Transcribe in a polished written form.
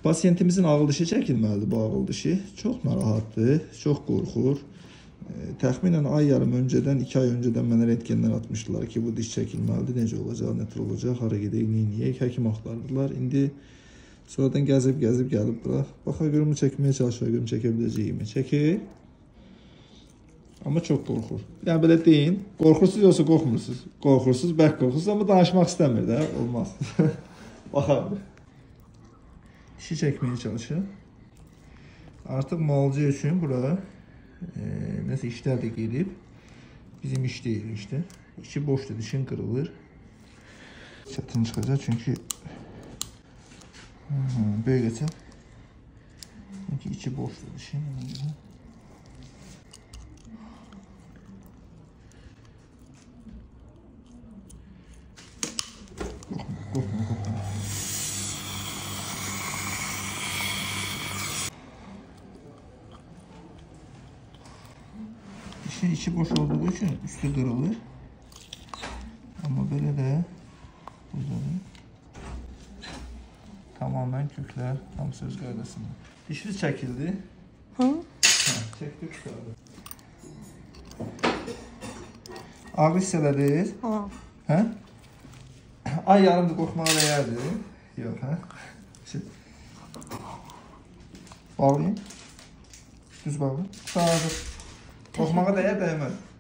Pasiyentimizin ağıl dişi çəkilməlidir bu ağıl dişi. Çox narahatdır, çox qorxur. Təxminən ay yarım öncədən, 2 ay öncədən mənə rentgenlər atmışdılar ki, bu diş çəkilməlidir, necə olacaq, nətər olacaq, hara gedək, neyiniyək, həkim axtardılar. İndi sonradan gəzib gəlib bura. Baxa görüm çəkməyə çalışır, görüm çəkə biləcəyimi. Çəkir. Amma çox qorxur. Yəni belə deyin, qorxursunuz yoxsa qorxmursunuz? Qorxursunuz, bərk qorxursunuz, amma danışmaq istəmir də, olmaz. Baxaq. Dişi çəkməyə çalışır. Artıq müalicə üçün bura nəsə işlər də gedib. Bizim iş deyil işte. İçi boşdur, dişin qırılır. Çətin çıxacaq çünki böyləcə. Çünki içi boşdur dişin. Qorxma. Dişin içi boş olduğu için üstü kırılır. Ama böyle de burada tamamen kökler tam söz qaydasında. Dişiniz çəkildi. Hı? Çəkdik çıxardı. Ağrı hiss elədiniz? Hə? Ay yarımdır qorxmağa dəyərdi. Yox, hə? Bağlayın. Düz bağlayın. Sağdır. Qorxmağa dəyər, dəyməz.